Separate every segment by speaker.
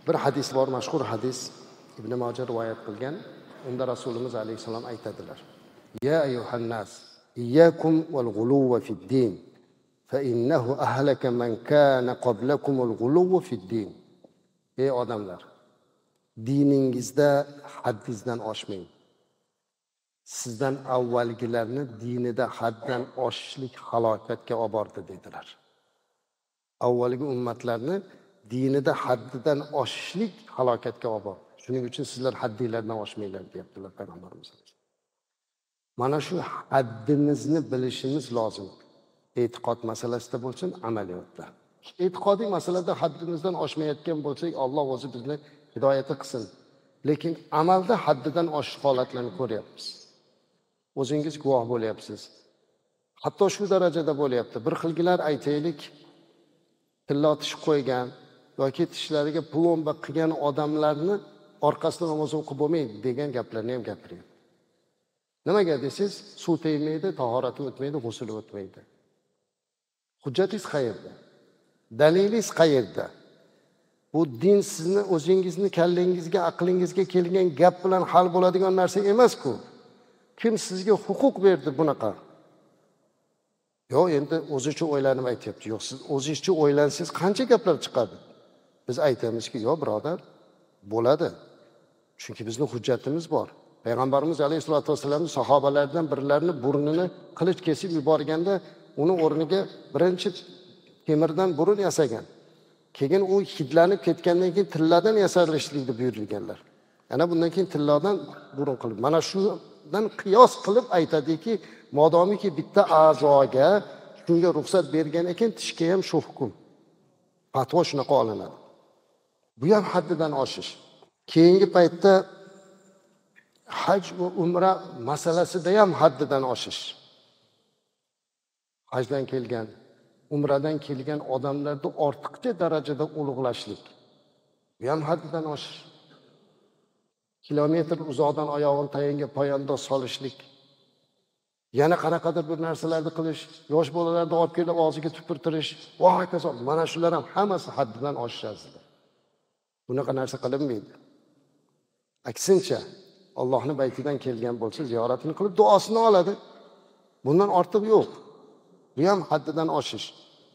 Speaker 1: Bir hadis bor, mashhur hadis. Ibn Majah rivoyat qilgan. Unda Rasulimiz alayhisalom aytadilar: "Ya ayyuhan nas, iyyakum wal ghuluwa fid din, fa innahu ahlaka man kana qablakum al ghuluwa fid din." Ey odamlar, diningizda haddingizdan oshmang. Sizdan avvalgilarni dinida haddan oshishlik halokatga olib bordi dedilar. Avvalgi ummatlarni dinida haddidan oshishlik halokatga olib bordi. Shuning uchun sizlar haddinglardan oshmanglar deyaptilar payg'ambarimiz. Mana shu haddimizni bilishimiz lozim. E'tiqod masalasida bo'lsin, amaliyotda. E'tiqodiy masalada haddimizdan oshmayotgan bo'lsak, Alloh o'zi bizni hidoyat qilsin. Lekin amalda haddidan oshish holatlarini ko'ryapmiz. O'zingiz guvoh bo'lyapsiz. Hatto shu darajada bo'lyapti. Bir xilgilar aytaylik, tilla otishib qo'ygan yoki tishlariga plomba qilgan odamlarni orqasidan namoz o'qib bo'lmaydi degan gaplarni ham gapiryapti. Nimaga desiz, suv tegmaydi, tahorati o'tmaydi, g'usuli o'tmaydi. Hujjatingiz qayerda? Dalilingiz qayerda? Bu din sizni o'zingizni kallangizga, aqlingizga kelgan gap bilan hal bo'ladigan narsa emas-ku. Kim sizga huquq berdi bunaqa? Yo'q, endi o'zicha o'ylanib aytayapti. Yo'q, siz o'zingizcha o'ylansangiz qancha gaplar chiqadi? Biz aytamizki, yo'q birodar, bo'ladi. Chunki bizning hujjatimiz bor. Payg'ambarimiz alayhisolatu vasallamning sahobalaridan birlarini burnini qilich kesib yuborganda, uni o'rniga birinchi temirdan burun yasagan. Keyin u hidlanib ketgandan keyin tilladan yasalishlikni buyurilganlar. Ana bundan keyin tilladan burun qilib. Mana shundan qiyos qilib aytadiki, modomiki bitta a'zoga shunga ruxsat bergan ekan, tishga ham shu hukm. Fatvo shunaqa olinadi. Bu ham haddidan oshish. Keyingi paytda haj va umra masalasida ham haddidan oshish. Hajdan kelgan, umradan kelgan odamlarni ortiqcha darajada ulug'lashlik. Bu ham haddidan oshish. Kilometr uzoqdan oyog'ini tayinga poyandoz solishlik. Yana qanaqadir bir narsalarni qilish, yosh bolalarni olib kelib og'ziga tupurtirish, va hokazo. Mana shular ham hammasi haddidan oshishadi. Bunaqa narsa qilinmaydi. Aksincha, Allohning baytidan kelgan bo'lsa, ziyoratini qilib duosini oladi. Bundan ortiq yo'q. Bu ham haddidan oshish.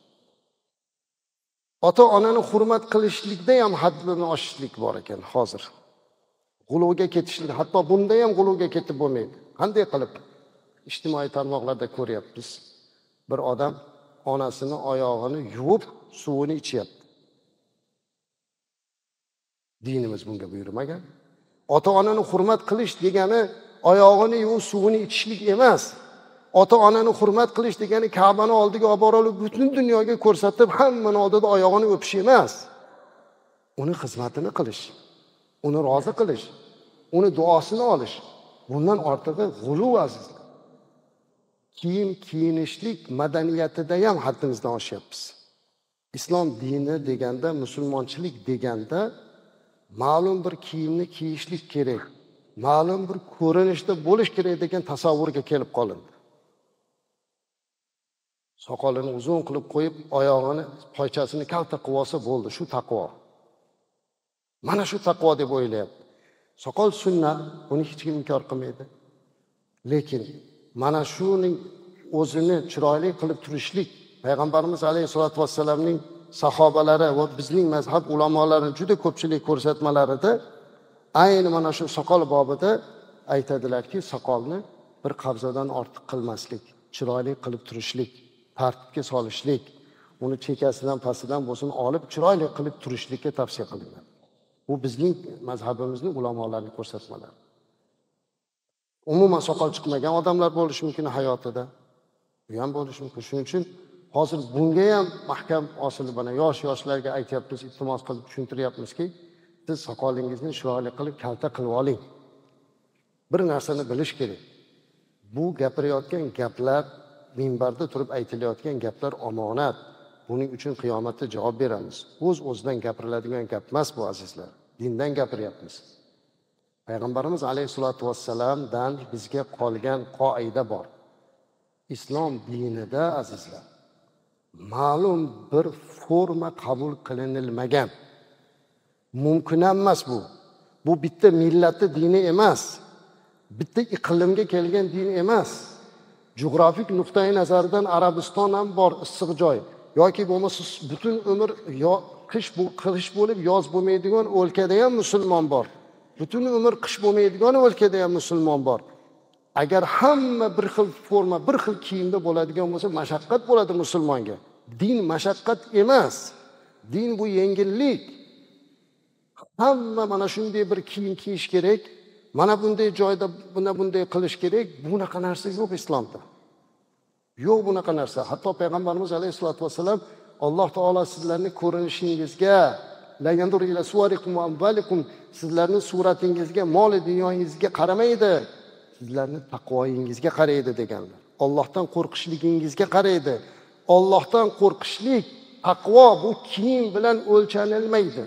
Speaker 1: Ota-onani hurmat qilishlikda ham haddidan oshishlik bor ekan hozir. G'uluvga ketishlik, hatto bunda ham g'uluvga ketib bo'lmaydi. Qanday qilib? İjtimoiy tarmoqlarda ko'ryapmiz. Bir odam onasini oyog'ini yuvib, suvini ichyapti. Dinimiz bunga buyurmagan. Ota-onani hurmat qilish degani oyog'ini yuvib, suvini ichishlik emas. Ota-onani hurmat qilish degani Ka'bani oldiga olib borib, butun dunyoga ko'rsatib, hammaning oldida oyog'ini o'pish emas. Uni xizmatini qilish, uni rozi qilish, uni duosini olish. Bundan ortig'i g'uluv azizlar. Kiyim kiyinishlik madaniyatida ham haddimizdan oshyapmiz. Islom dini deganda, musulmonchilik deganda ma'lum bir kiyimni kiyishlik kerak, ma'lum bir ko'rinishda bo'lish kerak degan tasavvurga kelib qolindi. Soqolini uzun qilib qo'yib, oyog'ini, poychasini kalta qilib olsa bo'ldi, shu taqvo. Mana shu taqvo deb o'ylayapti. Soqol sunnat, buni hech kim inkor qilmaydi. Lekin mana shuning o'zini chiroyli qilib turishlik, payg'ambarimiz alayhisolatu vassalamning sahobalari va bizning mazhab ulamolarining juda ko'pchilik ko'rsatmalarida ayni mana shu soqol bobida aytadilarki, soqolni bir qabzadan ortiq qilmaslik, chiroyli qilib turishlik, tartibga solishlik, uni chekasidan pastidan bo'lsin olib chiroyli qilib turishlikka tavsiya qilinadi. Bu bizning mazhabimizning ulamolarining ko'rsatmalari. Umuman soqol chiqmagan odamlar bo'lishi mumkin hayotida. Bu ham bo'lishi mumkin. Shuning uchun hozir bunga ham mahkam osilib, mana yoshlarga aytyapmiz, iltimos qilib tushuntiryapmizki, siz soqolingizni chiroyli qilib kalta qilib oling. Bir narsani bilish kerak. Bu gapirayotgan gaplar, minbarda turib aytilayotgan gaplar omonat. Buning uchun qiyomatda javob beramiz. O'z-o'zidan gapiriladigan gap emas bu azizlar. Dindan gapiryapmiz. Payg'ambarimiz alayhisolatu vassalamdan bizga qolgan qoida bor. Islom dinida azizlar, ma'lum bir forma qabul qilinilmagan. Mumkin emas bu. Bu bitta millatni dini emas. Bitta iqlimga kelgan din emas. Geografik nuqtai nazardan Arabiston ham bor, issiq joy. Yoki bo'lmasa butun umr qish bo'lib yoz bo'lmaydigan o'lkada ham musulmon bor. Butun umr qish bo'lmaydigan o'lkada ham musulmon bor. Agar hamma bir xil forma, bir xil kiyimda bo'ladigan bo'lsa, mashaqqat bo'ladi musulmonga. Din mashaqqat emas. Din bu yengillik. Hamma mana shunday bir kiyim kiyish kerak. Mana bunday joyda bunday qilish kerak. Bunaqa narsa yo'q islomda. Yo'q bunaqa narsa. Hatto payg'ambarimiz alayhisolatu vasallam Alloh taolo sizlarning ko'rinishingizga, la yanzuru ila suwarikum wa amwalikum, sizlarning suratingizga, mol dunyoyingizga qaramaydi. Sizlarning taqvoyingizga qaraydi deganlar. Allohdan qo'rqishligingizga qaraydi. Allohdan qo'rqishlik, taqvo bu kiyim bilan o'lchanilmaydi.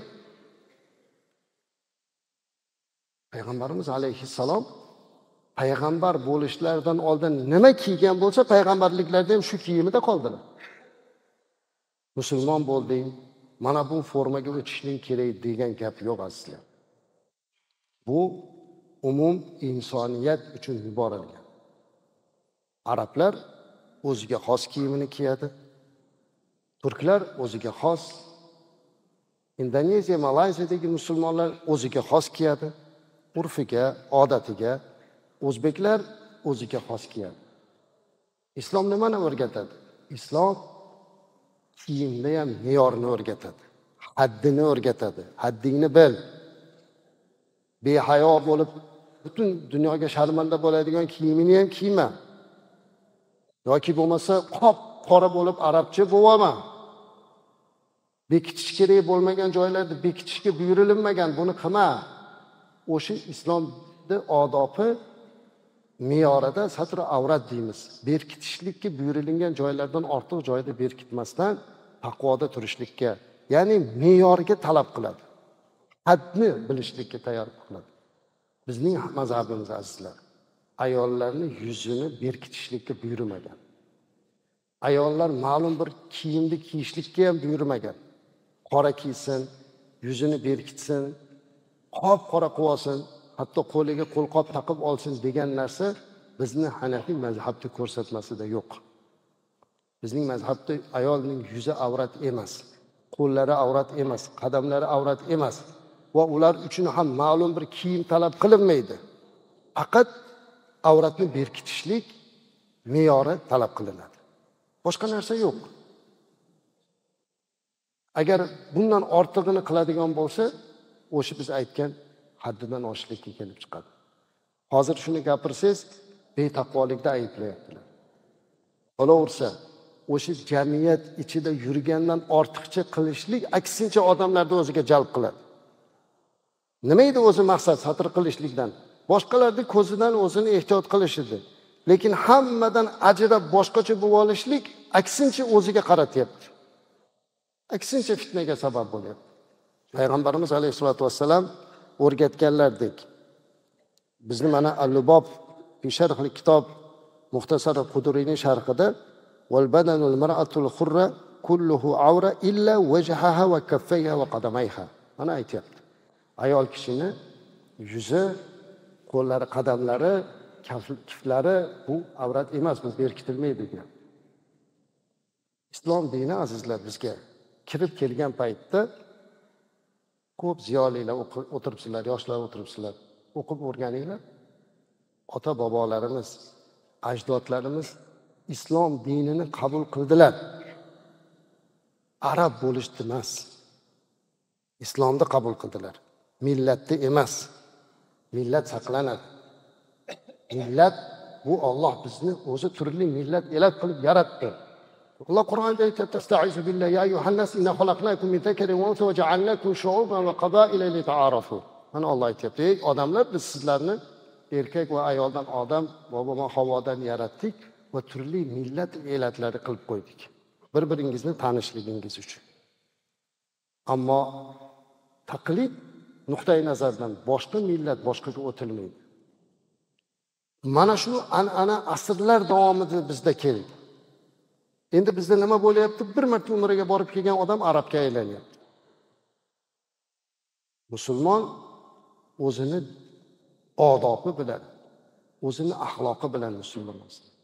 Speaker 1: Payg'ambarimiz alayhissalom payg'ambar bo'lishlaridan oldin nima kiygan bo'lsa, payg'ambarliklarda ham shu kiyimida qoldilar. Musulmon bo'lding, mana bu formaga o'tishning kerak degan gap yo'q azizlar. Bu umum insoniyat uchun yuborilgan. Arablar o'ziga xos kiyimini kiyadi. Turklar o'ziga xos, Indoneziya, Malayziyadagi musulmonlar o'ziga xos kiyadi. Urfiga, odatiga, o'zbeklar o'ziga xos kiyadi. Islom nimani o'rgatadi? Islom kiyimda ham me'yorni o'rgatadi. Haddini o'rgatadi. Haddingni bil. Behayo bo'lib butun dunyoga sharmanda bo'ladigan kiyimini ham kiyma. Yoki bo'lmasa qop-qora bo'lib arabcha bo'lma. Bekitish kerak bo'lmagan joylarda bekitishga buyurilmagan, buni qilma. O'sha islomda odobi me'yorida satr avrat deymiz. Berkitishlikka buyurilgan joylardan ortiq joyda berkitmasdan taqvoda turishlikka, ya'ni me'yorga talab qiladi. Hadni bilishlikka tayyor qiladi. Bizning mazhabimiz azizlar, ayollarni yuzini berkitishlikka buyurmagan. Ayollar ma'lum bir kiyimni kiyishlikka ham buyurmagan. Qora kiysin, yuzini berkitsin, qop-qora qilib olsin, hatto qo'liga qo'lqop taqib olsin degan narsa bizni Hanafiy mazhabda ko'rsatmasida yo'q. Bizning mazhabda ayolning yuzi avrat emas, qo'llari avrat emas, qadamlari avrat emas va ular uchun ham ma'lum bir kiyim talab qilinmaydi. Faqat avratni berkitishlik me'yori talab qilinadi. Boshqa narsa yo'q. Agar bundan ortig'ini qiladigan bo'lsa, o'sha biz aytgan haddidan oshishlikka kelib chiqadi. Hozir shuni gapirsangiz, betaqvolikda ayblayaptilar. Qolaversa, o'sha jamiyat ichida yurgandan ortiqcha qilishlik aksincha odamlarni o'ziga jalb qiladi. Nima edi o'zi maqsad satr qilishlikdan? Boshqalarning ko'zidan o'zini ehtiyot qilish edi. Lekin hammadan ajrab boshqacha bo'lib olishlik aksincha o'ziga qaratyapti. Aksincha fitnaga sabab bo'lyapti. Payg'ambarimiz alayhisolatu vassalam o'rgatganlardek. Bizni mana Al-Lubob fi sharh kitob Muxtasar Quduriyning sharhida wal badanul mar'atul hurra kulluhu awra illa wajhaha va kaffayha va qadamayha. Mana aytayapti. Ayol kishini yuzi, qo'llari, qadamlari, kiflari bu avrat emas, bu berkitilmaydi degan. Islom dini azizlar bizga kirib kelgan paytda ko'p ziyolilar o'tiribsizlar, yoshlar o'tiribsizlar. O'qib o'rganinglar. Ota-bobolarimiz, ajdodlarimiz islom dinini qabul qildilar. Arab bo'lishdi emas. Islomni qabul qildilar. Millatni emas. Millat saqlanadi. Millat bu Alloh bizni o'zi turli millat elab qilib yaratdi. Allah Qur'onda aytadi: "Estaizu billahi ya ayyuhan nas inna xalaqnakum min zakarin va unsa va ja'alnakum shu'uban va qaba'ila lita'arafu." Mana Alloh aytayapti: "Ey odamlar, biz sizlarni erkak va ayoldan odam va Havodan yaratdik va turli millat elatlari qilib qo'ydik. Bir-biringizni tanishligingiz uchun." Ammo taqlid nuqtai nazardan boshqa millat boshqaga o'tilmaydi. Mana shu an'ana asrlar davomida bizda keldi. Endi bizda nima bo'lyapti? Bir marta umraga borib kelgan odam arabga aylanyapti. Musulmon o'zini odobi bilan, o'zini axloqi bilan musulmon bo'lsin.